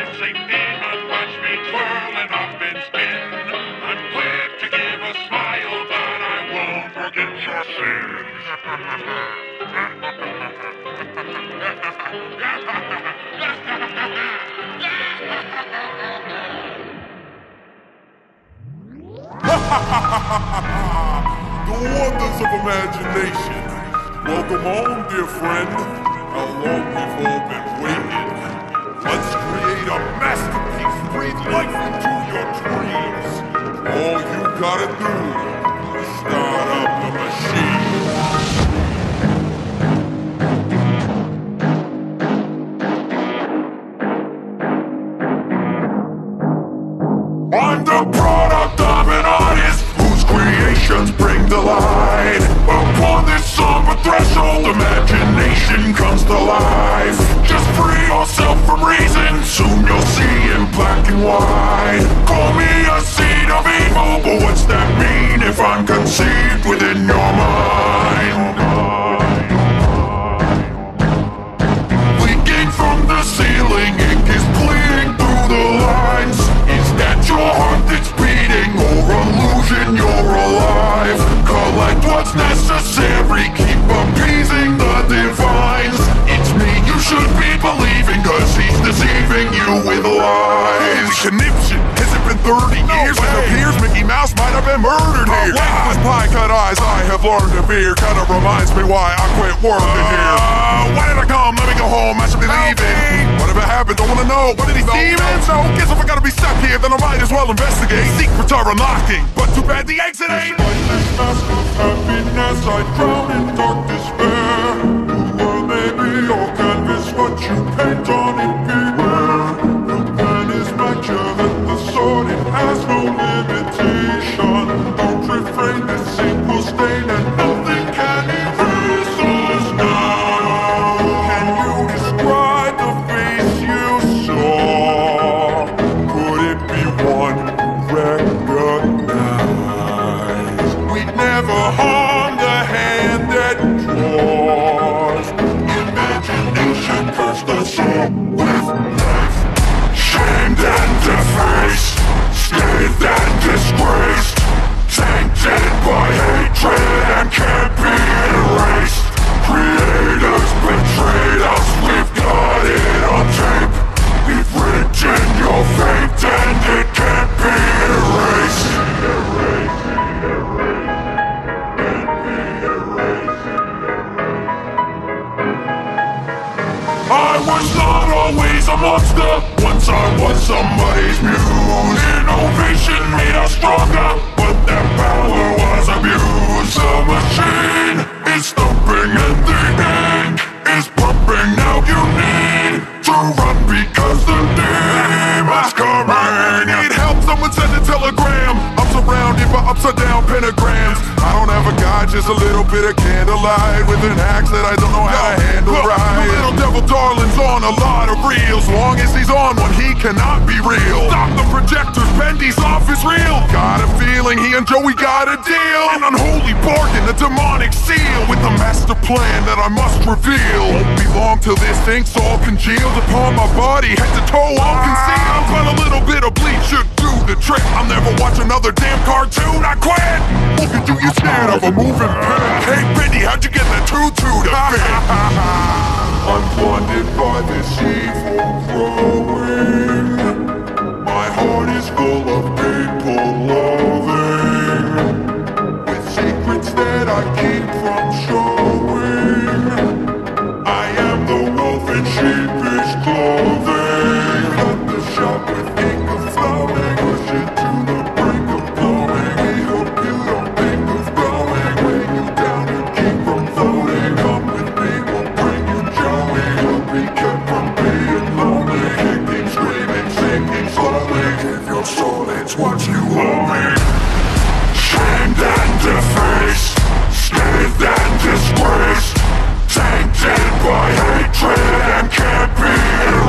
sexy demon, watch me twirl and up and spin. I'm quick to give a smile, but I won't forget your The wonders of imagination. Welcome home, dear friend. How long we've all been waiting. Let's create a masterpiece. Breathe life into your dreams. All you gotta do is start up the machine. I'm the product of an artist whose creations bring to light. Upon this somber threshold, imagination comes to life. Just free yourself from reason, soon you'll see in black and white. Call me a seed of evil, but what's that mean if I'm conceived within your mind? Leaking from the ceiling, ink is bleeding through the lines. Is that your heart that's beating, or illusion you're alive? Collect what's necessary, keep appeasing the divines. It's me you should be believing, cause he's deceiving you with lies. Conniption, has it been 30 years? It appears Mickey Mouse might have been murdered here. With pie-cut eyes I have learned to fear. Kinda reminds me why I quit working here. Why did I come? Let me go home, I should be leaving. Whatever happened, don't wanna know. What did he see? No, guess if I gotta be stuck here, then I might as well investigate. Secrets are unlocking, but too bad the exit ain't. Despite this mask of happiness, I drown in dark despair. The world may be your canvas, what you paint on it, beware. The pen is magic and the sword, it has no limitation. Don't refrain, this ink will stain and nothing can erase us now. Can you describe the face you saw? Could it be one recognized? We'd never harm the hand that draws. Imagination cursed us all with life. Shamed and defaced, scathed and disgraced, tainted by hatred and can't be erased. Creators betrayed us, we've got it on tape. We've written your fate and it can't be erased. I was not always a monster. Once I was somebody's muse. Innovation made us stronger, but that power was abused. The machine is thumping and the ink is pumping. Now you need to run because the demon's coming. Need help, someone send a telegram. I'm surrounded by upside down pentagrams. I don't have a guide, just a little bit of candlelight with an axe that I don't know how to handle right. The little devil darling's on a lot of reels. Long as he's on one, he cannot be real. Stop the projectors, Bendy's off his reel. Got a feeling he and Joey got a deal. An unholy bargain, a demonic seal, with a master plan that I must reveal. Won't be long till this ink's all congealed upon my body, head to toe all concealed. But a little bit of bleach should do the trick. I'll never watch another damn cartoon, I quit. Look at you, you're scared of a moving pen. Hey Bendy, how'd you get that tutu to fit? I'm blinded by this evil growing. My heart is full of people loving, with secrets that I keep from showing. I am the wolf in sheepish clothing. At the shop with ink of flowing, push it to the brink of blowing. We hope you don't think of going, weigh you down and keep from floating. Come with me, we'll bring you Joey. You'll be kept from being lonely. Kicking, screaming, sinking slowly. Give your soul its what you owe me. Shamed and defaced, scathed and disgraced, tainted by hatred and can't be erased.